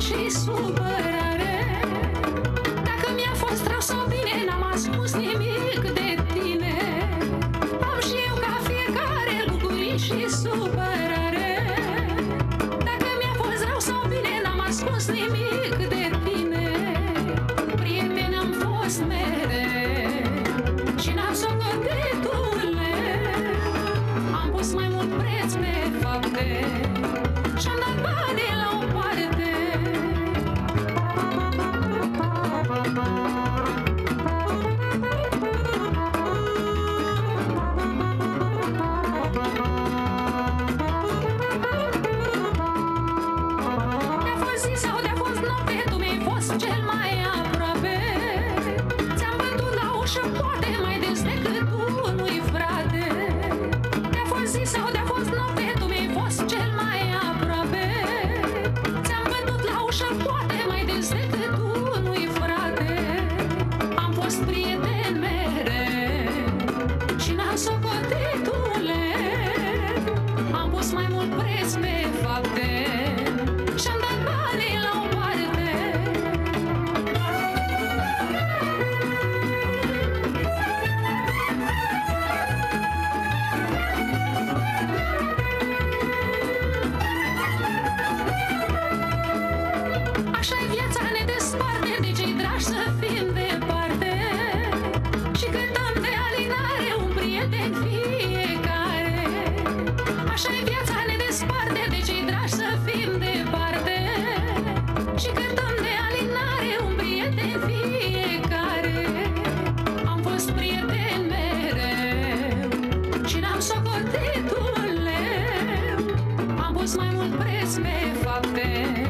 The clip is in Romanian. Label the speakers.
Speaker 1: bucurit și supărare. Dacă mi-a fost rău sau bine, n-am ascuns nimic de tine. Am și eu ca fiecare bucurit și supărare. Dacă mi-a fost rău sau bine, n-am ascuns nimic de tine. Prieten am fost mereu și n-am socotit uleu. Am pus mai mult preț pe fapte și-am dat banii la o parte. De-a fost zi sau de-a fost noapte, tu mi-ai fost cel mai aproape. Ți-am bătut la ușă, poate mai des decât unui frate. De-a fost zi sau de-a fost noapte, tu mi-ai fost cel mai aproape. Ți-am bătut la ușă, poate mai des decât unui frate. Am fost prieten mereu și n-am socotit uleu. Am pus mai mult preț pe fapte și-am dat banii la o parte. Așa-i viața, ne desparte de cei dragi să fim departe. Și cântăm de alinare un prieten fiecare. Așa-i viața, ne desparte de cei dragi să fim departe. Și cântăm de alinare un prieten fiecare. Am fost prieten mereu și n-am socotit uleu. Am pus mai mult preț pe fapte